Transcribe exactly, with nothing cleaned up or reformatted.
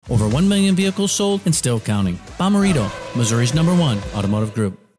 Over one million vehicles sold and still counting. Bomarito, Missouri's number one automotive group.